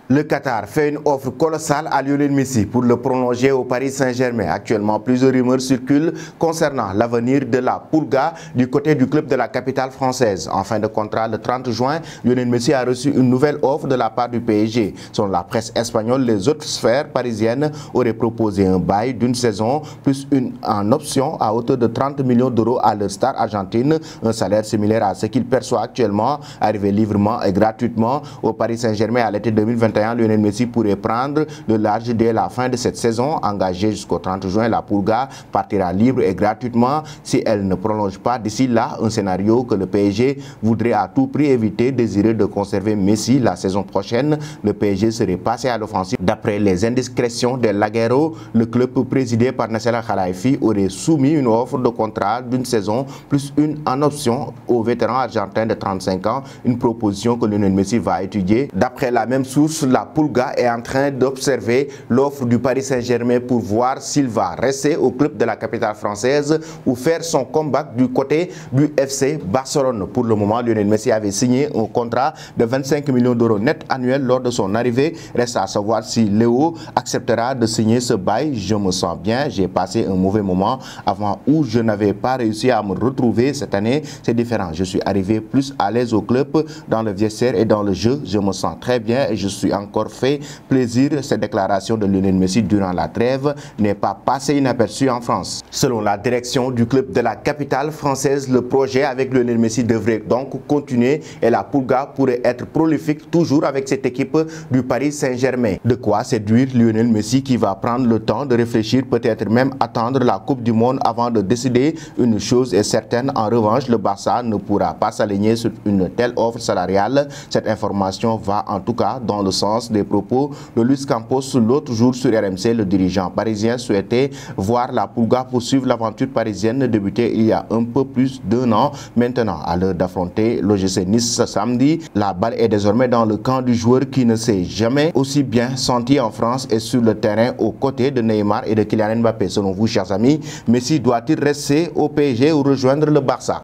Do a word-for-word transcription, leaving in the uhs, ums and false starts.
Le Qatar fait une offre colossale à Lionel Messi pour le prolonger au Paris Saint-Germain. Actuellement, plusieurs rumeurs circulent concernant l'avenir de la Pulga du côté du club de la capitale française. En fin de contrat, le trente juin, Lionel Messi a reçu une nouvelle offre de la part du P S G. Selon la presse espagnole, les autres sphères parisiennes auraient proposé un bail d'une saison plus une en option à hauteur de trente millions d'euros à leur star argentine, un salaire similaire à ce qu'il perçoit actuellement, arrivé librement et gratuitement au Paris Saint-Germain à l'été deux mille vingt et un. Lionel Messi pourrait prendre le large dès la fin de cette saison. Engagée jusqu'au trente juin, la Pulga partira libre et gratuitement si elle ne prolonge pas d'ici là, un scénario que le P S G voudrait à tout prix éviter. Désireux de conserver Messi la saison prochaine, le P S G serait passé à l'offensive. D'après les indiscrétions de Laguero, le club présidé par Nasser Al-Khelaifi aurait soumis une offre de contrat d'une saison plus une en option au vétéran argentin de trente-cinq ans, une proposition que Lionel Messi va étudier. D'après la même source, la Pulga est en train d'observer l'offre du Paris Saint-Germain pour voir s'il va rester au club de la capitale française ou faire son comeback du côté du F C Barcelone. Pour le moment, Lionel Messi avait signé un contrat de vingt-cinq millions d'euros net annuels lors de son arrivée. Reste à savoir si Léo acceptera de signer ce bail. Je me sens bien, j'ai passé un mauvais moment avant où je n'avais pas réussi à me retrouver. Cette année, c'est différent. Je suis arrivé plus à l'aise au club, dans le vestiaire et dans le jeu. Je me sens très bien et je suis encore fait plaisir. Cette déclaration de Lionel Messi durant la trêve n'est pas passée inaperçue en France. Selon la direction du club de la capitale française, le projet avec Lionel Messi devrait donc continuer et la Pulga pourrait être prolifique toujours avec cette équipe du Paris Saint-Germain. De quoi séduire Lionel Messi qui va prendre le temps de réfléchir, peut-être même attendre la Coupe du Monde avant de décider. Une chose est certaine, en revanche, le Barça ne pourra pas s'aligner sur une telle offre salariale. Cette information va en tout cas dans le sens des propos de Luis Campos l'autre jour sur R M C. Le dirigeant parisien souhaitait voir la Pulga poursuivre l'aventure parisienne débutée il y a un peu plus d'un an. Maintenant, à l'heure d'affronter l'O G C Nice ce samedi, la balle est désormais dans le camp du joueur qui ne s'est jamais aussi bien senti en France et sur le terrain aux côtés de Neymar et de Kylian Mbappé. Selon vous, chers amis, Messi doit-il rester au P S G ou rejoindre le Barça?